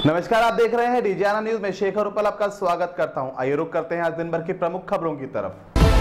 नमस्कार, आप देख रहे हैं डीजीआना न्यूज में शेखर उपल आपका स्वागत करता हूं। आइए रुक करते हैं आज दिन भर की प्रमुख खबरों की तरफ।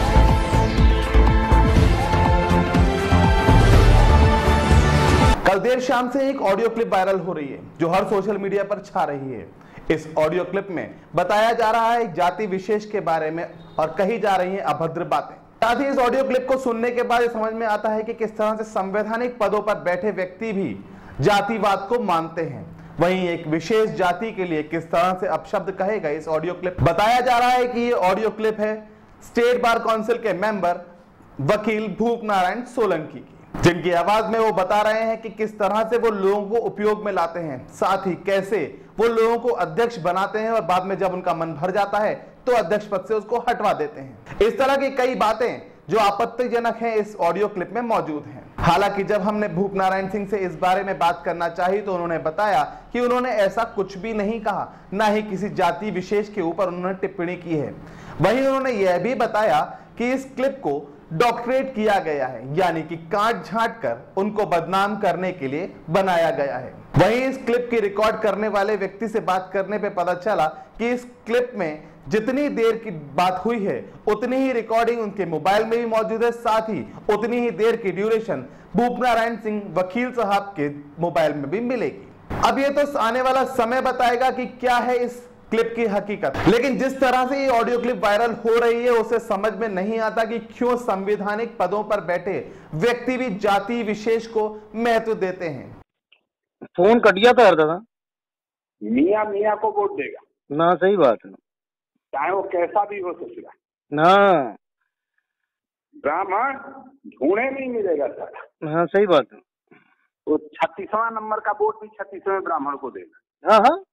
कल देर शाम से एक ऑडियो क्लिप वायरल हो रही है जो हर सोशल मीडिया पर छा रही है। इस ऑडियो क्लिप में बताया जा रहा है जाति विशेष के बारे में और कही जा रही हैं अभद्र बातें। साथ ही इस ऑडियो क्लिप को सुनने के बाद समझ में आता है कि किस तरह से संवैधानिक पदों पर बैठे व्यक्ति भी जातिवाद को मानते हैं। वहीं एक विशेष जाति के लिए किस तरह से अपशब्द कहेगा इस ऑडियो क्लिप। बताया जा रहा है कि ये ऑडियो क्लिप है स्टेट बार काउंसिल के मेंबर वकील भूप नारायण सोलंकी की, जिनकी आवाज में वो बता रहे हैं कि किस तरह से वो लोगों को उपयोग में लाते हैं, साथ ही कैसे वो लोगों को अध्यक्ष बनाते हैं और बाद में जब उनका मन भर जाता है तो अध्यक्ष पद से उसको हटवा देते हैं। इस तरह की कई बातें जो आपत्तिजनक हैं इस ऑडियो क्लिप में मौजूद हैं। हालांकि जब हमने भूप नारायण सिंह से इस बारे में बात करना चाही तो उन्होंने बताया कि उन्होंने ऐसा कुछ भी नहीं कहा, ना ही किसी जाति विशेष के ऊपर उन्होंने टिप्पणी की है। वहीं उन्होंने यह भी बताया कि इस क्लिप को डॉक्टरेट किया गया है, यानी कि काट छांट कर उनको बदनाम करने के लिए बनाया गया है। वहीं इस क्लिप की रिकॉर्ड करने वाले व्यक्ति से बात करने पे पता चला कि इस क्लिप में जितनी देर की बात हुई है उतनी ही रिकॉर्डिंग उनके मोबाइल में भी मौजूद है, साथ ही उतनी ही देर की ड्यूरेशन भूप नारायण सिंह वकील साहब के मोबाइल में भी मिलेगी। अब ये तो आने वाला समय बताएगा कि क्या है इस क्लिप की हकीकत, लेकिन जिस तरह से ये ऑडियो क्लिप वायरल हो रही है उसे समझ में नहीं आता कि क्यों संवैधानिक पदों पर बैठे व्यक्ति भी जाति विशेष को महत्व देते हैं। फोन कट गया था दादा। मियाँ मियाँ को वोट देगा ना, सही बात है, चाहे वो कैसा भी हो ससुरा ना, ब्राह्मण ढूंढे नहीं मिलेगा सारा। हाँ सही बात है। वो 36वां नंबर का वोट भी 36वें ब्राह्मण को देगा। हाँ हाँ,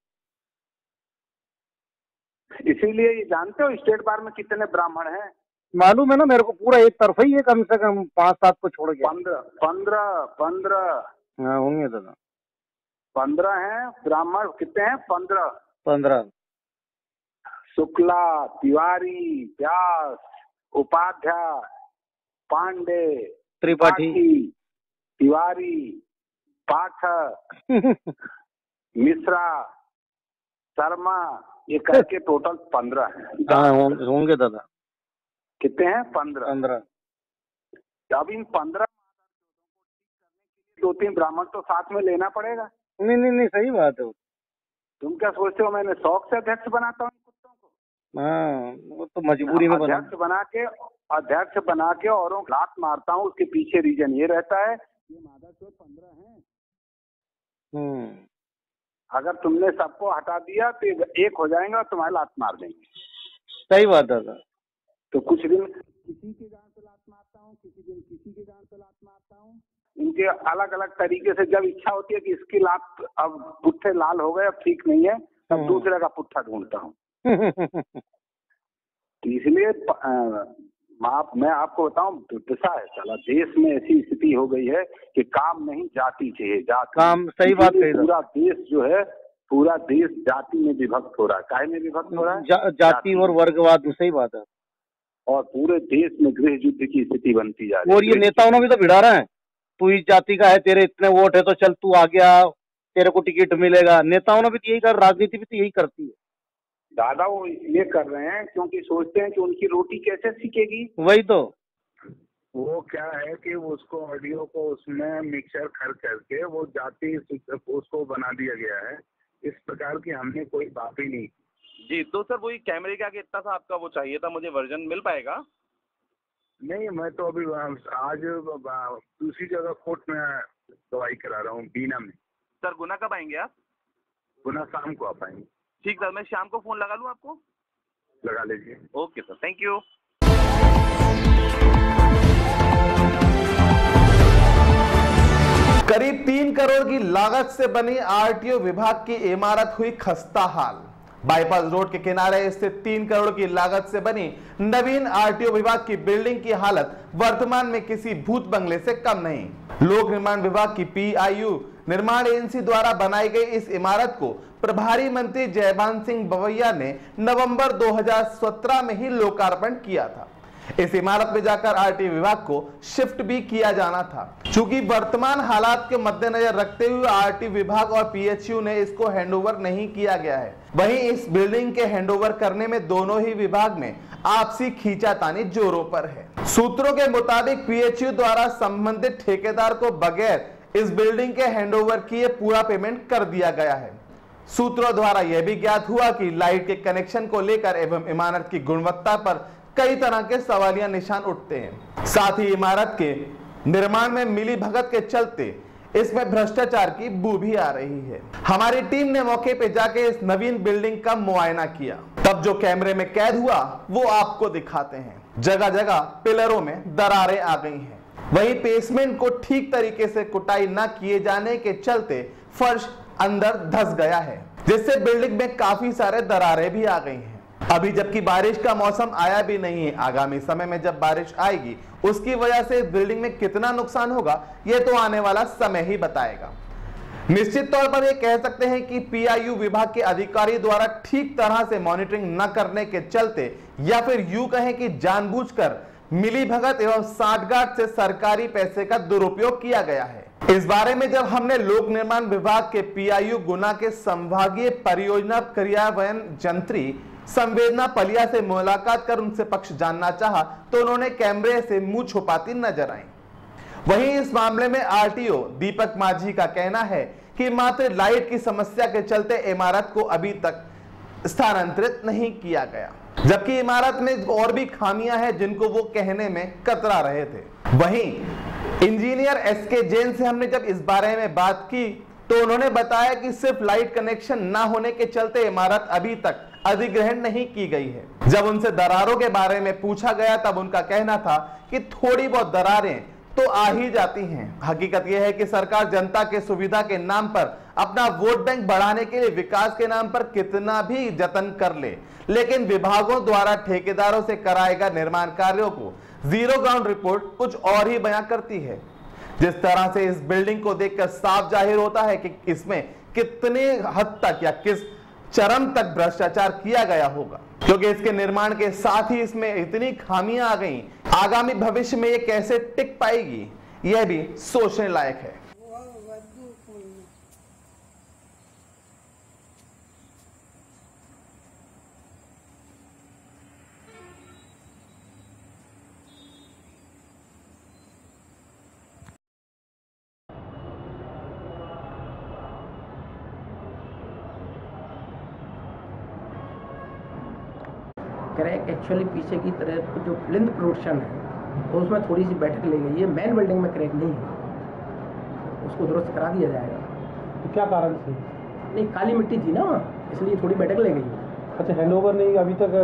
इसीलिए ये जानते हो स्टेट बार में कितने ब्राह्मण हैं? मालूम है ना मेरे को, पूरा एक तरफा ही है, कम से कम 5-7 को छोड़ के 15 हाँ होंगे दादा। 15 हैं ब्राह्मण। कितने हैं? 15। शुक्ला, तिवारी, व्यास, उपाध्याय, पांडे, त्रिपाठी, तिवारी, पाठक, मिश्रा, शर्मा, ये करके टोटल 15 हैं। हाँ होंगे दादा। कितने हैं? 15। अब इन 15 2-3 ब्राह्मण तो साथ में लेना पड़ेगा। नहीं सही बात है। तुम क्या सोचते हो मैंने शौक से अध्यक्ष बनाता हूँ कुत्तों को? हाँ, वो तो मजबूरी में बना। अध्यक्ष बना के औरों को लात मारता हूँ। उसके पीछे रीजन ये रहता है ये मादाचोद 15 हैं। अगर तुमने सबको हटा दिया तो एक हो जाएंगे और तुम्हारे लात मार देंगे। सही बात दादा। तो कुछ दिन किसी के गांव से लात मारता हूँ, किसी दिन किसी के गांव से लात मारता हूँ। इनके अलग अलग तरीके से जब इच्छा होती है कि इसकी लात अब पुट्ठे लाल हो गए, अब ठीक नहीं है, तब दूसरे का पुट्ठा ढूंढता हूँ। तो इसलिए मैं आपको बताऊं, दुर्दशा है साला। देश में ऐसी स्थिति हो गई है कि काम नहीं जाति चाहिए, जाति काम। सही बात कही। पूरा देश जो है, पूरा देश जाति में विभक्त हो रहा है। काहे में विभक्त हो रहा है? जाति और वर्गवाद में। सही बात है। और पूरे देश में गृह युद्ध की स्थिति बनती जा रही है। और ये नेताओं ने भी तो भिड़ा रहे हैं, तू इस जाति का है, तेरे इतने वोट है तो चल तू आ गया, तेरे को टिकट मिलेगा। नेताओं ने भी यही कर, राजनीति भी तो यही करती है दादा। वो इसलिए कर रहे हैं क्योंकि सोचते हैं कि उनकी रोटी कैसे सीखेगी। वही तो। वो क्या है कि उसको ऑडियो को उसमें मिक्सर करके वो जाति उसको बना दिया गया है। इस प्रकार की हमने कोई बात ही नहीं जी। तो सर वही कैमरे के आगे इतना सा आपका वो चाहिए था, मुझे वर्जन मिल पाएगा? नहीं, मैं तो अभी आज दूसरी जगह कोर्ट में दवाई करा रहा हूँ, बीना में। सर गुना कब आएंगे आप? गुना शाम को आ पाएंगे। ठीक सर, मैं शाम को फोन लगा लूँ आपको? लगा लीजिए। Okay sir, thank you. करीब 3 करोड़ की लागत से बनी आरटीओ विभाग की इमारत हुई खस्ता हाल। बाईपास रोड के किनारे स्थित 3 करोड़ की लागत से बनी नवीन आरटीओ विभाग की बिल्डिंग की हालत वर्तमान में किसी भूत बंगले से कम नहीं। लोक निर्माण विभाग की पीआईयू निर्माण एजेंसी द्वारा बनाई गई इस इमारत को प्रभारी मंत्री जयभान सिंह बवैया ने नवंबर 2017 में ही लोकार्पण किया था। इस इमारत में जाकर आरटी विभाग को शिफ्ट भी किया जाना था। चूंकि वर्तमान हालात के मद्देनजर रखते हुए आरटी विभाग और पीएचयू ने इसको हैंडओवर नहीं किया गया है। वहीं इस बिल्डिंग के हैंडओवर करने में दोनों ही विभाग में आपसी खींचातानी जोरों पर है। सूत्रों के मुताबिक पीएचयू द्वारा संबंधित ठेकेदार को बगैर इस बिल्डिंग के हैंडओवर किए पूरा पेमेंट कर दिया गया है। सूत्रों द्वारा यह भी ज्ञात हुआ कि लाइट के कनेक्शन को लेकर एवं इमारत की गुणवत्ता पर कई तरह के सवालिया निशान उठते हैं। साथ ही इमारत के निर्माण में मिली भगत के चलते इसमें भ्रष्टाचार की बू भी आ रही है। हमारी टीम ने मौके पे जाके इस नवीन बिल्डिंग का मुआयना किया, तब जो कैमरे में कैद हुआ वो आपको दिखाते हैं। जगह जगह पिलरों में दरारें आ गई हैं। वहीं बेसमेंट को ठीक तरीके से कुटाई न किए जाने के चलते फर्श अंदर धंस गया है, जिससे बिल्डिंग में काफी सारे दरारें भी आ गई हैं। अभी जबकि बारिश का मौसम आया भी नहीं है, आगामी समय में जब बारिश आएगी उसकी वजह से इस बिल्डिंग में कितना नुकसान होगा यह तो आने वाला समय ही बताएगा। निश्चित तौर पर यह कह सकते हैं कि पीआईयू विभाग के अधिकारी द्वारा ठीक तरह से मॉनिटरिंग न करने के चलते या फिर यूं कहें कि जानबूझकर मिलीभगत एवं सांठगांठ से सरकारी पैसे का दुरुपयोग किया गया है। इस बारे में जब हमने लोक निर्माण विभाग के पीआईयू गुना के संभागीय परियोजना क्रियान्वयन यंत्री संवेदना पलिया से मुलाकात कर उनसे पक्ष जानना चाहा तो उन्होंने कैमरे से मुंह छुपाती नजर आई। वहीं इस मामले में आरटीओ दीपक माझी का कहना है कि मात्र लाइट की समस्या के चलते इमारत को अभी तक स्थानांतरित नहीं किया गया, जबकि इमारत में और भी खामियां हैं जिनको वो कहने में कतरा रहे थे। वहीं इंजीनियर एसके जैन से हमने जब इस बारे में बात की तो उन्होंने बताया कि सिर्फ लाइट कनेक्शन ना होने के चलते इमारत अभी तक अधिग्रहण नहीं की गई है। जब उनसे दरारों के बारे में पूछा गया तब उनका कहना था कि थोड़ी बहुत दरारें तो आ ही जाती हैं। हकीकत यह है कि सरकार जनता के सुविधा के नाम पर अपना वोट बैंक बढ़ाने के लिए विकास के नाम पर कितना भी जतन कर ले, लेकिन विभागों द्वारा ठेकेदारों से कराए गए निर्माण कार्यों को जीरो ग्राउंड रिपोर्ट कुछ और ही बयां करती है। जिस तरह से इस बिल्डिंग को देखकर साफ जाहिर होता है कि इसमें कितने हद तक या किस चरम तक भ्रष्टाचार किया गया होगा, क्योंकि इसके निर्माण के साथ ही इसमें इतनी खामियां आ गई। आगामी भविष्य में ये कैसे टिक पाएगी यह भी सोचने लायक है। क्रैक एक्चुअली पीछे की तरफ जो प्लिंथ प्रोडक्शन है तो उसमें थोड़ी सी बैठक ले गई है। मेन बिल्डिंग में क्रैक नहीं है, उसको दुरुस्त करा दिया जाएगा। तो क्या कारण से? नहीं, काली मिट्टी थी ना, इसलिए थोड़ी बैठक ले गई। अच्छा, हैंडओवर नहीं अभी तक?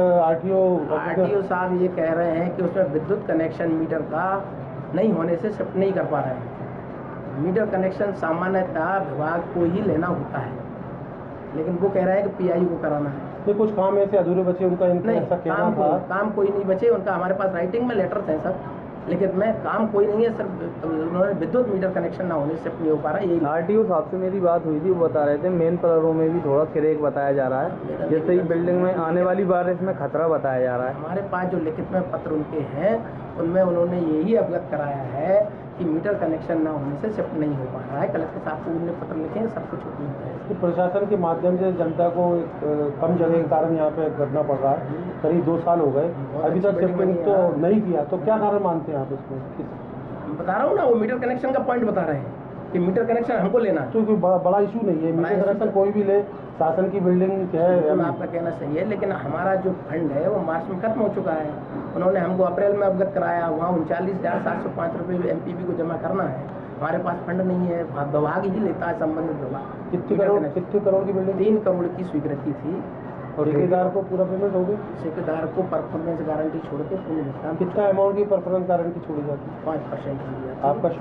आरटीओ साहब ये कह रहे हैं कि उसमें विद्युत कनेक्शन मीटर का नहीं होने से शिफ्ट नहीं कर पा रहे हैं। मीटर कनेक्शन सामान्यतः विभाग को ही लेना होता है, लेकिन वो कह रहे हैं कि पीआईयू को कराना है। तो कुछ काम ऐसे अधूरे बचे उनका, ऐसा कहना था। काम कोई नहीं बचे उनका, हमारे पास राइटिंग में लेटर्स हैं सब, लेकिन मैं काम कोई नहीं है, सिर्फ उन्होंने विद्युत मीटर कनेक्शन ना होने से नहीं हो पा रहा है। यही आरटीओ साहब से मेरी बात हुई थी, वो बता रहे थे मेन पिलरों में भी थोड़ा क्रैक बताया जा रहा है, जैसे ही बिल्डिंग में आने वाली बारिश में खतरा बताया जा रहा है। हमारे पास जो लिखित में पत्र उनके हैं उनमें उन्होंने यही अवगत कराया है कि मीटर कनेक्शन ना होने से शिफ्ट नहीं हो पा रहा है। कलेक्टर साहब को उन्होंने पत्र लिखे हैं, सब कुछ उपलब्ध है। तो प्रशासन के माध्यम से जनता को कम जगह के कारण यहाँ पे घटना पड़ रहा है। करीब 2 साल हो गए, अभी तक शिफ्टिंग तो नहीं किया, तो क्या कारण मानते हैं आप इसमें? बता रहा हूँ ना, वो मीटर कनेक्शन का पॉइंट बता रहे हैं कि मीटर कनेक्शन हमको लेना है। तो कोई बड़ा इशू नहीं है, मीटर कनेक्शन कोई भी ले, शासन की बिल्डिंग है। आपका कहना सही है, लेकिन हमारा जो फंड है वो मार्च में खत्म हो चुका है। उन्होंने हमको अप्रैल में अवगत कराया, वहाँ 39,705 रुपये एमपीबी को जमा करना है। हमारे पास फंड नहीं है, विभाग ही लेता है, संबंधित विभाग। कितने करोड़ की बिल्डिंग? 3 करोड़ की स्वीकृति थी। और ठेकेदार को पूरा पेमेंट हो गई? ठेकेदार को परफॉर्मेंस गारंटी छोड़ के पूर्ण भुगतान। कितना अमाउंट की परफॉर्मेंस गारंटी छोड़ी जाती है? 5%। आपका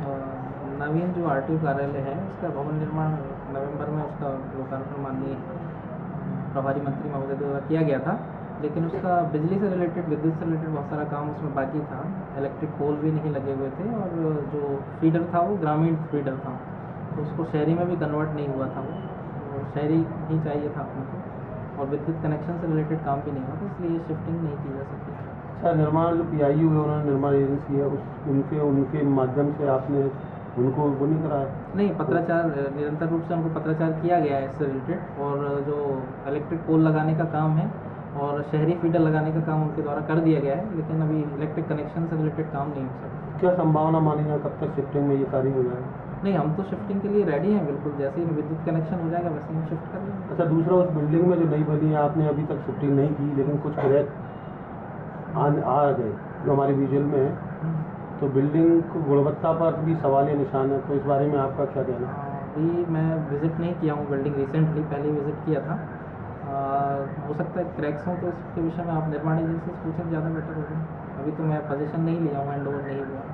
नवीन जो आरटीओ कार्यालय है उसका भवन निर्माण नवंबर में उसका लोकार्पण माननीय प्रभारी मंत्री महोदय द्वारा किया गया था, लेकिन उसका बिजली से रिलेटेड, विद्युत से रिलेटेड बहुत सारा काम उसमें बाकी था। इलेक्ट्रिक पोल भी नहीं लगे हुए थे और जो फीडर था वो ग्रामीण फीडर था, तो उसको शहरी में भी कन्वर्ट नहीं हुआ था, वो शहरी ही चाहिए था अपने को, और विद्युत कनेक्शन से रिलेटेड काम भी नहीं हुआ था, इसलिए शिफ्टिंग नहीं की जा सकती। अच्छा, निर्माण जो PIU है, उन्होंने निर्माण एजेंसी है, उनके माध्यम से आपने उनको वो नहीं कराया? नहीं, पत्राचार निरंतर रूप से उनको पत्राचार किया गया है इससे रिलेटेड, और जो इलेक्ट्रिक पोल लगाने का काम है और शहरी फीडर लगाने का काम उनके द्वारा कर दिया गया है, लेकिन अभी इलेक्ट्रिक कनेक्शन से रिलेटेड काम नहीं हो सकता। क्या संभावना मानी जाए, कब तक शिफ्टिंग में ये कार्य हो जाएगा? नहीं, हम तो शिफ्टिंग के लिए रेडी हैं बिल्कुल, जैसे ही विद्युत कनेक्शन हो जाएगा वैसे ही हम शिफ्ट कर लेंगे। अच्छा, दूसरा, उस बिल्डिंग में जो नई बनी है, आपने अभी तक शिफ्टिंग नहीं की, लेकिन कुछ क्रैक आ गए जो हमारे विजुअल में है, तो बिल्डिंग को गुणवत्ता पर भी सवाल या निशान है, तो इस बारे में आपका क्या कहना है? अभी मैं विज़िट नहीं किया हूँ बिल्डिंग, रिसेंटली पहले विज़िट किया था। हो सकता है क्रैक्स हों, तो इसके विषय में आप निर्माण एजेंसी से पूछें, ज़्यादा बेटर होगा। अभी तो मैं पोजीशन नहीं लिया हूँ, हैंड ओवर नहीं हुआ।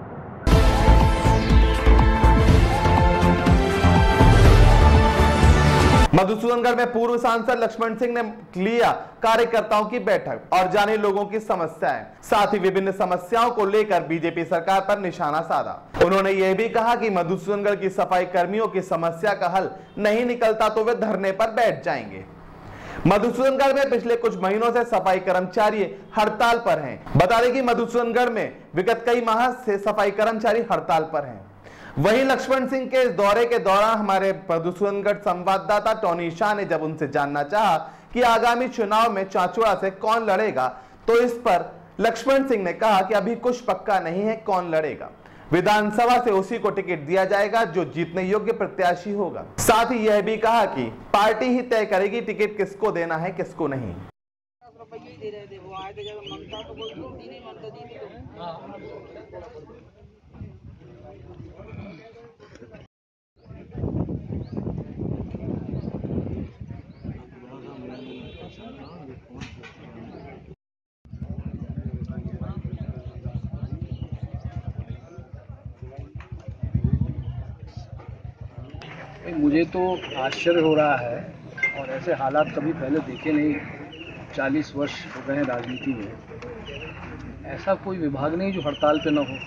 मधुसूदनगढ़ में पूर्व सांसद लक्ष्मण सिंह ने लिया कार्यकर्ताओं की बैठक और जाने लोगों की समस्याएं, साथ ही विभिन्न समस्याओं को लेकर बीजेपी सरकार पर निशाना साधा। उन्होंने यह भी कहा कि मधुसूदनगढ़ की सफाई कर्मियों की समस्या का हल नहीं निकलता तो वे धरने पर बैठ जाएंगे। मधुसूदनगढ़ में पिछले कुछ महीनों से सफाई कर्मचारी हड़ताल पर हैं। बता दें कि मधुसूदनगढ़ में विगत कई माह से सफाई कर्मचारी हड़ताल पर हैं। वहीं लक्ष्मण सिंह के इस दौरे के दौरान हमारे मधुसूदनगढ़ संवाददाता टोनी शाह ने जब उनसे जानना चाहा कि आगामी चुनाव में चाचौड़ा से कौन लड़ेगा, तो इस पर लक्ष्मण सिंह ने कहा कि अभी कुछ पक्का नहीं है कौन लड़ेगा। विधानसभा से उसी को टिकट दिया जाएगा जो जीतने योग्य प्रत्याशी होगा। साथ ही यह भी कहा कि पार्टी ही तय करेगी टिकट किसको देना है किसको नहीं। मुझे तो आश्चर्य हो रहा है, और ऐसे हालात कभी पहले देखे नहीं। 40 वर्ष हो गए हैं राजनीति में, ऐसा कोई विभाग नहीं जो हड़ताल पे न हो।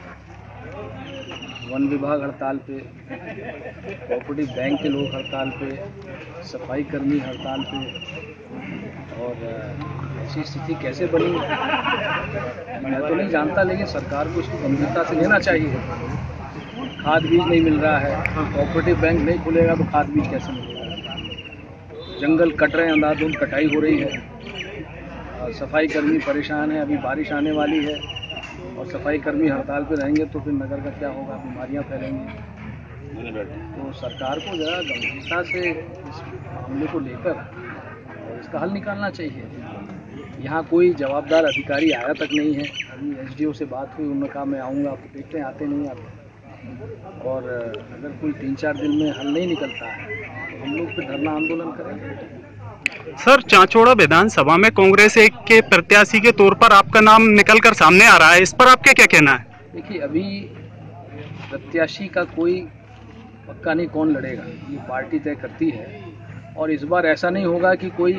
वन विभाग हड़ताल पे, कोऑपरेटिव बैंक के लोग हड़ताल पे, सफाई कर्मी हड़ताल पे, और ऐसी स्थिति कैसे बनी मैं तो नहीं जानता, लेकिन सरकार को इसको गंभीरता से लेना चाहिए। खाद बीज नहीं मिल रहा है, कोऑपरेटिव बैंक नहीं खुलेगा तो खाद बीज कैसे मिलेगा? जंगल कट रहे हैं, अंधाधुंध कटाई हो रही है, सफाई कर्मी परेशान है। अभी बारिश आने वाली है और सफाई कर्मी हड़ताल पे रहेंगे तो फिर नगर का क्या होगा? बीमारियां फैलेंगी। तो सरकार को ज़रा गंभीरता से इस मामले को लेकर और इसका हल निकालना चाहिए। यहाँ कोई जवाबदार अधिकारी आया तक नहीं है। अभी SDO से बात हुई, उन्होंने कहा मैं आऊँगा, आप देखते हैं आते नहीं आते। और अगर कोई 3-4 दिन में हल नहीं निकलता है तो हम लोग फिर धरना आंदोलन करेंगे। सर, चाचौड़ा विधानसभा में कांग्रेस के प्रत्याशी के तौर पर आपका नाम निकलकर सामने आ रहा है, इस पर आपका क्या कहना है? देखिए, अभी प्रत्याशी का कोई पक्का नहीं कौन लड़ेगा, ये पार्टी तय करती है। और इस बार ऐसा नहीं होगा कि कोई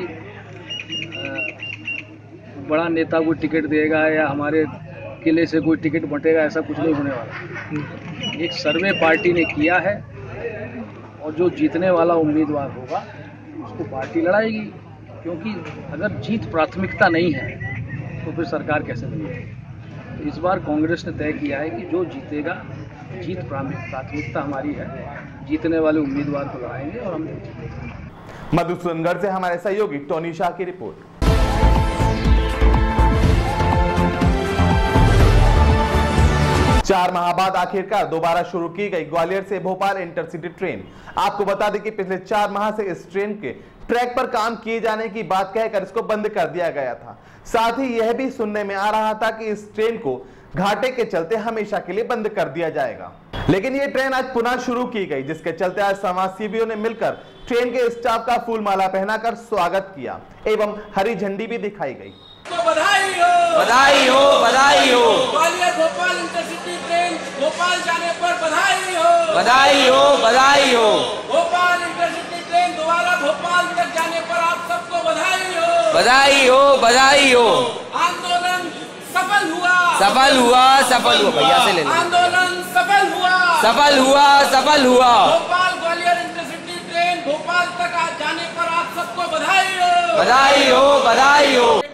बड़ा नेता को टिकट देगा या हमारे किले से कोई टिकट बंटेगा, ऐसा कुछ नहीं होने वाला। एक सर्वे पार्टी ने किया है और जो जीतने वाला उम्मीदवार होगा उसको पार्टी लड़ाएगी, क्योंकि अगर जीत प्राथमिकता नहीं है तो फिर सरकार कैसे बनेगी। तो इस बार कांग्रेस ने तय किया है कि जो जीतेगा, जीत प्राथमिकता हमारी है, जीतने वाले उम्मीदवार को लड़ाएंगे और हम जीतेंगे। मधुसूदनगढ़ से हमारे सहयोगी टोनी शाह की रिपोर्ट। 4 माह बाद आखिरकार दोबारा शुरू की गई ग्वालियर से भोपाल इंटरसिटी ट्रेन। आपको बता दें कि पिछले 4 माह से इस ट्रेन के ट्रैक पर काम किए जाने की बात कहकर इसको बंद कर दिया गया था। साथ ही यह भी सुनने में आ रहा था कि इस ट्रेन को घाटे के चलते हमेशा के लिए बंद कर दिया जाएगा, लेकिन ये ट्रेन आज पुनः शुरू की गई, जिसके चलते आज समाजसेवियों ने मिलकर ट्रेन के स्टाफ का फूल माला पहनाकर स्वागत किया एवं हरी झंडी भी दिखाई गई। तो बधाई हो, बधाई हो, बधाई हो। ग्वालियर भोपाल इंटरसिटी ट्रेन भोपाल जाने पर बधाई हो, बधाई हो, बधाई हो। भोपाल इंटरसिटी ट्रेन दोबारा भोपाल तक जाने पर आप सबको बधाई हो, बधाई हो, बधाई हो। आंदोलन सफल हुआ, सफल हुआ, सफल हुआ। भैया से ले लो। आंदोलन सफल हुआ, सफल हुआ, सफल हुआ। भोपाल ग्वालियर इंटरसिटी ट्रेन भोपाल तक जाने पर आप सबको बधाई हो, बधाई हो, बधाई हो। ट्रेन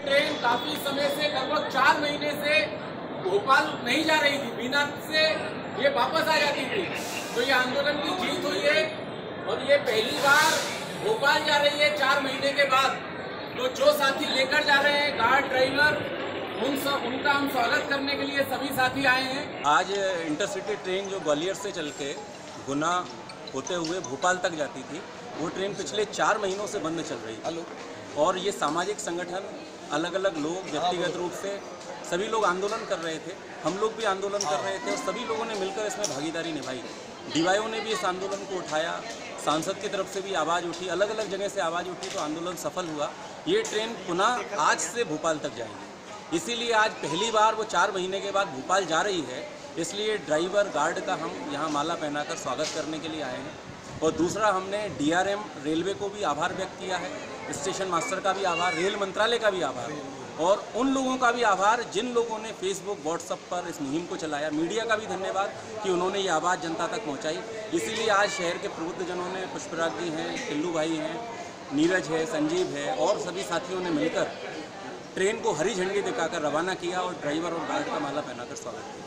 काफी समय से लगभग 4 महीने से भोपाल नहीं जा रही थी, बिना से ये वापस आ जाती थी। तो ये आंदोलन की जीत हुई है और ये पहली बार भोपाल जा रही है 4 महीने के बाद। तो जो साथी लेकर जा रहे हैं गार्ड ड्राइवर, उनका हम स्वागत करने के लिए सभी साथी आए हैं। आज इंटरसिटी ट्रेन जो ग्वालियर से चल के गुना होते हुए भोपाल तक जाती थी, वो ट्रेन पिछले 4 महीनों से बंद चल रही थी। और ये सामाजिक संगठन, अलग अलग लोग व्यक्तिगत रूप से सभी लोग आंदोलन कर रहे थे, हम लोग भी आंदोलन कर रहे थे और सभी लोगों ने मिलकर इसमें भागीदारी निभाई। डीवाईओ ने भी इस आंदोलन को उठाया, सांसद की तरफ से भी आवाज़ उठी, अलग अलग जगह से आवाज़ उठी, तो आंदोलन सफल हुआ। ये ट्रेन पुनः आज से भोपाल तक जाएगी, इसीलिए आज पहली बार वो 4 महीने के बाद भोपाल जा रही है। इसलिए ड्राइवर गार्ड का हम यहाँ माला पहनाकर स्वागत करने के लिए आए हैं। और दूसरा, हमने DRM रेलवे को भी आभार व्यक्त किया है, स्टेशन मास्टर का भी आभार, रेल मंत्रालय का भी आभार और उन लोगों का भी आभार जिन लोगों ने फेसबुक, व्हाट्सएप पर इस मुहिम को चलाया। मीडिया का भी धन्यवाद कि उन्होंने ये आवाज़ जनता तक पहुंचाई। इसीलिए आज शहर के प्रबुद्धजनों ने, पुष्पराज जी हैं, टिल्लू भाई हैं, नीरज है, संजीव है और सभी साथियों ने मिलकर ट्रेन को हरी झंडी दिखाकर रवाना किया और ड्राइवर और गार्ड का माला पहनाकर स्वागत किया।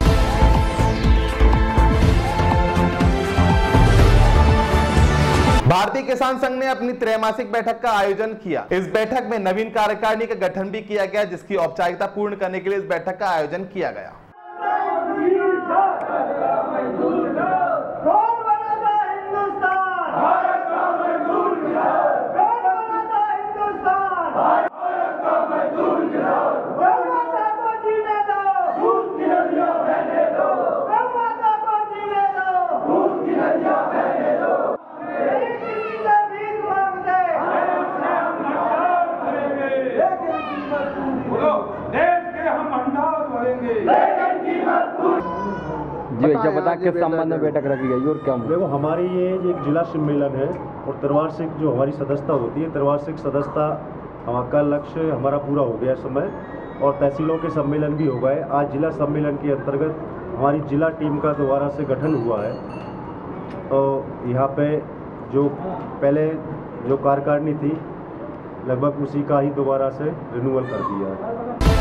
भारतीय किसान संघ ने अपनी त्रैमासिक बैठक का आयोजन किया। इस बैठक में नवीन कार्यकारिणी का गठन भी किया गया, जिसकी औपचारिकता पूर्ण करने के लिए इस बैठक का आयोजन किया गया। जी भैया बता किस संबंध में बैठक रखी गई और क्या? देखो, हमारी ये एक जिला सम्मेलन है और त्रिवार्षिक जो हमारी सदस्यता होती है, त्रिवार्षिक सदस्यता का लक्ष्य हमारा पूरा हो गया समय और तहसीलों के सम्मेलन भी हो गए। आज जिला सम्मेलन के अंतर्गत हमारी जिला टीम का दोबारा से गठन हुआ है। तो यहाँ पे जो पहले जो कार्यकारिणी थी, लगभग उसी का ही दोबारा से रिन्यूअल कर दिया है।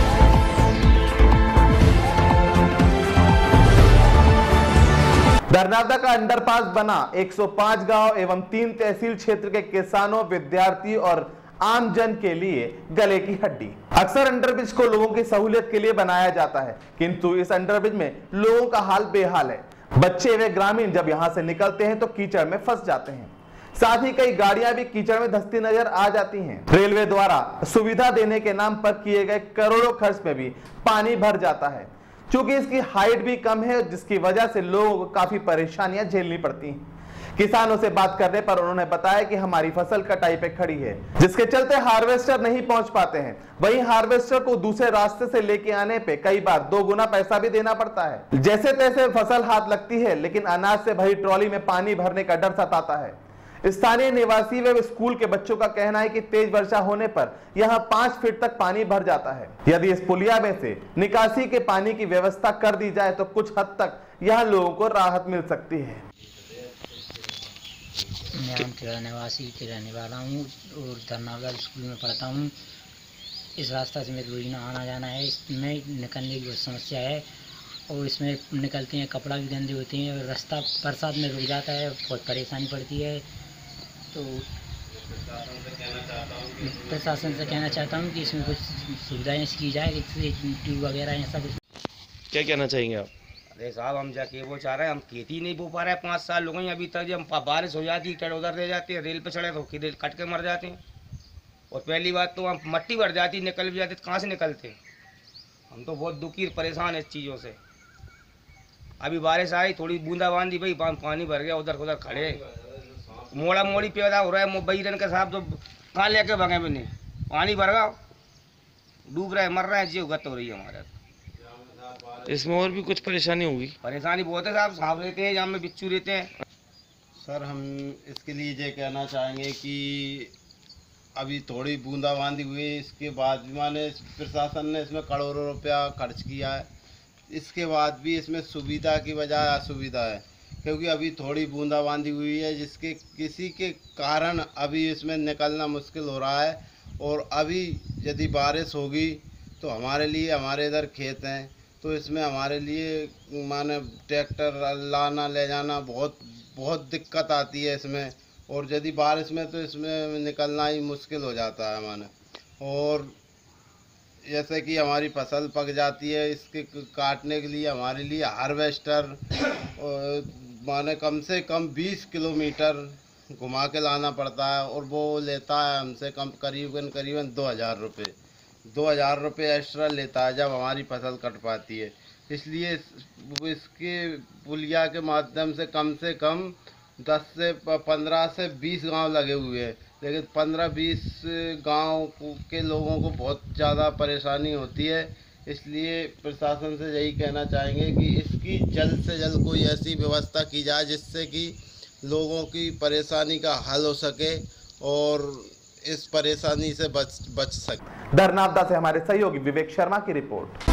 धरनादा का अंडरपास बना 105 गांव एवं 3 तहसील क्षेत्र के किसानों, विद्यार्थी और आम जन के लिए गले की हड्डी। अक्सर अंडरब्रिज को लोगों की सहूलियत के लिए बनाया जाता है, किंतु इस अंडरब्रिज में लोगों का हाल बेहाल है। बच्चे व ग्रामीण जब यहां से निकलते हैं तो कीचड़ में फंस जाते हैं, साथ ही कई गाड़ियां भी कीचड़ में धंसती नजर आ जाती हैं। रेलवे द्वारा सुविधा देने के नाम पर किए गए करोड़ों खर्च में भी पानी भर जाता है। चूंकि इसकी हाइट भी कम है, जिसकी वजह से लोगों को काफी परेशानियां झेलनी पड़ती हैं। किसानों से बात करने पर उन्होंने बताया कि हमारी फसल कटाई पे खड़ी है, जिसके चलते हार्वेस्टर नहीं पहुंच पाते हैं। वहीं हार्वेस्टर को दूसरे रास्ते से लेके आने पे कई बार 2 गुना पैसा भी देना पड़ता है। जैसे तैसे फसल हाथ लगती है, लेकिन अनाज से भरी ट्रॉली में पानी भरने का डर सताता है। स्थानीय निवासी व स्कूल के बच्चों का कहना है कि तेज वर्षा होने पर यहां 5 फीट तक पानी भर जाता है। यदि इस पुलिया में से निकासी के पानी की व्यवस्था कर दी जाए तो कुछ हद तक यहां लोगों को राहत मिल सकती है। मैं निवासी के रहने वाला हूँ और धरनादा स्कूल में पढ़ता हूँ। इस रास्ता से मेरे रोजाना आना जाना है, इसमें निकलने की बहुत समस्या है और इसमें निकलते हैं कपड़ा भी गंदे होते हैं और रास्ता बरसात में रुक जाता है, बहुत परेशानी पड़ती है। तो प्रशासन से कहना चाहता हूँ कि इसमें कुछ सुविधाएं की जाए, ट्यूब वगैरह ऐसा कुछ। क्या कहना चाहेंगे आप? अरे साहब, हम जाके वो चाह रहे हैं, हम खेती नहीं बो पा रहे हैं 5 साल लोगों अभी तक। जब बारिश हो जाती है उधर रह जाते हैं, रेल पे चढ़े तो रेल कट के मर जाते हैं। और पहली बात तो हम मट्टी भर जाती, निकल भी जाते तो कहाँ से निकलते। हम तो बहुत दुखी परेशान है इस चीज़ों से। अभी बारिश आई, थोड़ी बूंदाबांदी भाई, पानी भर गया, उधर उधर खड़े मोड़ा मोड़ी पैदा हो रहा है। मुंबई रन के साहब तो कहाँ लेके भगे भी नहीं, पानी भर गया, डूब रहे, मर रहे हैं, जीव गत हो रही है हमारे। इसमें और भी कुछ परेशानी होगी? परेशानी बहुत है साहब, सांप रहते हैं, जहाँ में बिच्छू रहते हैं। सर, हम इसके लिए ये कहना चाहेंगे कि अभी थोड़ी बूंदाबांदी हुई, इसके बाद भी माने प्रशासन ने इसमें करोड़ों रुपया खर्च किया है, इसके बाद भी इसमें सुविधा की बजाय असुविधा है। क्योंकि अभी थोड़ी बूंदाबांदी हुई है, जिसके किसी के कारण अभी इसमें निकलना मुश्किल हो रहा है और अभी यदि बारिश होगी तो हमारे लिए, हमारे इधर खेत हैं तो इसमें हमारे लिए माने ट्रैक्टर लाना ले जाना बहुत बहुत दिक्कत आती है इसमें। और यदि बारिश में तो इसमें निकलना ही मुश्किल हो जाता है माने। और जैसे कि हमारी फसल पक जाती है, इसके काटने के लिए हमारे लिए हार्वेस्टर माने कम से कम 20 किलोमीटर घुमा के लाना पड़ता है और वो लेता है हमसे करीबन 2000 रुपये। 2000 रुपये एक्स्ट्रा लेता है जब हमारी फसल कट पाती है। इसलिए इसके पुलिया के माध्यम से कम 10 से 15 से 20 गांव लगे हुए हैं, लेकिन 15-20 गांव के लोगों को बहुत ज़्यादा परेशानी होती है। इसलिए प्रशासन से यही कहना चाहेंगे कि इसकी जल्द से जल्द कोई ऐसी व्यवस्था की जाए जिससे कि लोगों की परेशानी का हल हो सके और इस परेशानी से बच सके। धरनावदा से हमारे सहयोगी विवेक शर्मा की रिपोर्ट।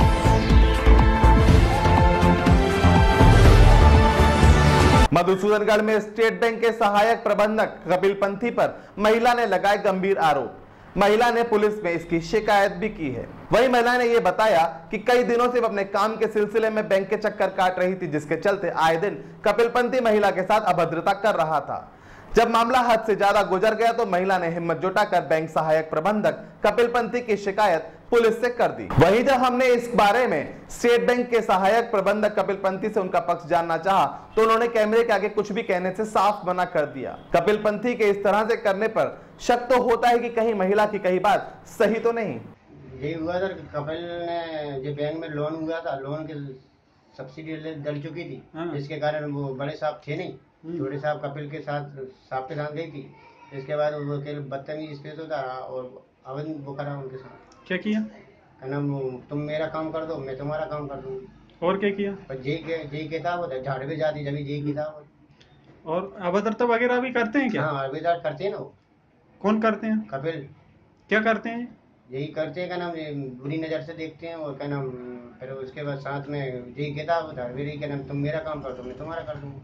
मधुसूदनगढ़ में स्टेट बैंक के सहायक प्रबंधक कपिल पंथी पर महिला ने लगाए गंभीर आरोप। महिला ने पुलिस में इसकी शिकायत भी की है। वही महिला ने यह बताया कि कई दिनों से वह अपने काम के सिलसिले में बैंक के चक्कर काट रही थी, जिसके चलते आए दिन कपिल पंथी महिला के साथ अभद्रता कर रहा था। जब मामला हद से ज्यादा गुजर गया तो महिला ने हिम्मत जुटाकर बैंक सहायक प्रबंधक कपिल पंथी की शिकायत पुलिस से कर दी। वहीं जब हमने इस बारे में स्टेट बैंक के सहायक प्रबंधक कपिल पंथी से उनका पक्ष जानना चाहा तो उन्होंने कैमरे के आगे कुछ भी कहने से साफ मना कर दिया। कपिल पंथी के इस तरह से करने पर शक तो होता है कि कहीं महिला की कही बात सही तो नहीं। ये हुआ सर, कपिल ने जो बैंक में लोन हुआ था, लोन की सब्सिडी डल चुकी थी, जिसके कारण वो बड़े साहब थे नहीं, छोटे साहब कपिल के साथ गई थी। इसके बाद वो बदतमीज पेश होता रहा और अवन वो करा उनके साथ। क्या किया? तुम मेरा काम कर दो, मैं तुम्हारा काम कर दूंगी। और क्या किया? जय किताब होता है, झाड़ भी जाती जब जय किताब। और अभद्रता वगैरह भी करते हैं क्या? हाँ, अभद्रता करते हैं ना। कौन करते हैं? कपिल। क्या करते हैं? यही करते हैं, क्या नाम, बुरी नजर से देखते हैं और क्या नाम, फिर उसके बाद साथ में जय किताब होता है, क्या नाम, तुम मेरा काम कर दो, मैं तुम्हारा कर दूंगा।